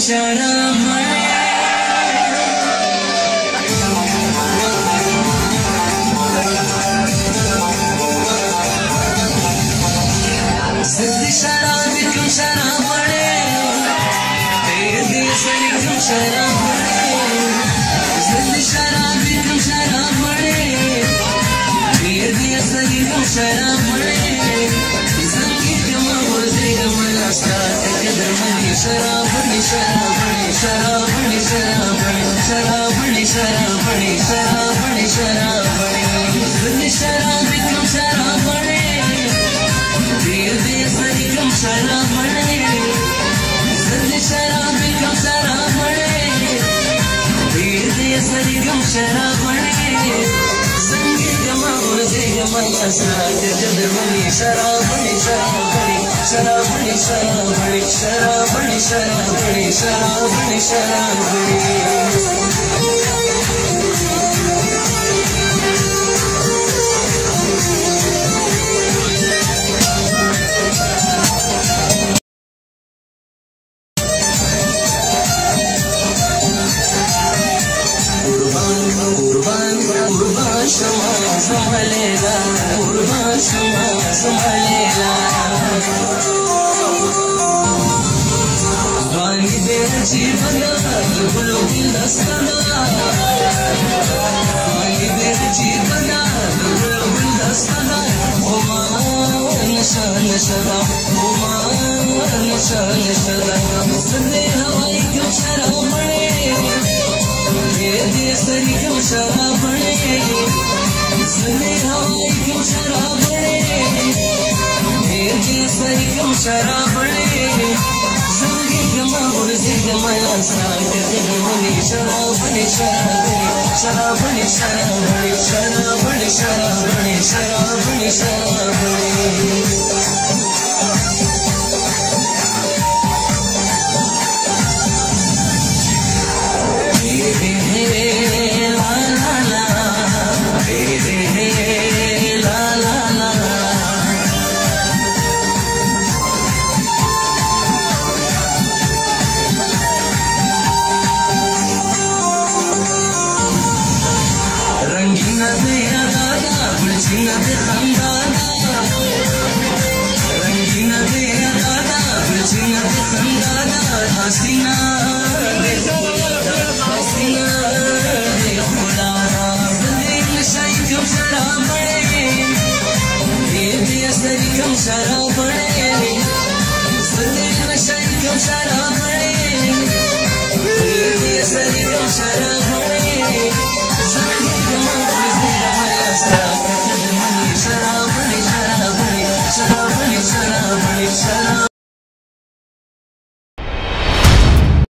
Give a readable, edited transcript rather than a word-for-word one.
शराब जिद्दी शराब क्यों शराब बड़े तेरे दिल से क्यों शराब बड़े जिद्दी शराब क्यों शराब बड़े तेरे दिल से क्यों शराब बड़े संगीत मौजे मला साथ कदर मनी शराब बड़ी शराब बड़ी शराब बड़ी शराब बड़ी शराब बड़ी शराब बड़ी शराब बड़ी शराब बड़ी जिद्दी शराब क्यों शराब बड़े तेरे दिल से क्यों शराब बड़े जिद्दी शराब क्यों शराब बड़े तेरे दिल से क्यों शराब बड़े संगीत मौजे मला साथ कदर मनी शराब बड़ी शराब बड़ी शराब बड़ी शराब बड़ी शराब बड़ी शराब बड़ी शराब बड़ी शराब बड़ी संभालेगा कुर्बान संभालेगा वाणी तेरा जीवन बोलो गुलदस्ता वाणी तेरा जीवन बोलो गुलदस्ता ओमा नशा नशा ओमा नशा नशा जिंदे हवाई क्यों शराब बड़े ये देसरी क्यों शराब बड़े जिंदे हवाई क्यों शराब बड़े ये देसरी क्यों शराब बड़े जिंदगी मौजे मला साथ कदर मनी शराब बड़ी शराब बड़ी शराब बड़ी शराब बड़ी शराब बड़ी शराब बड़ी शराब बड़ी रंगीना दे दादा बड़चीना दे खंदा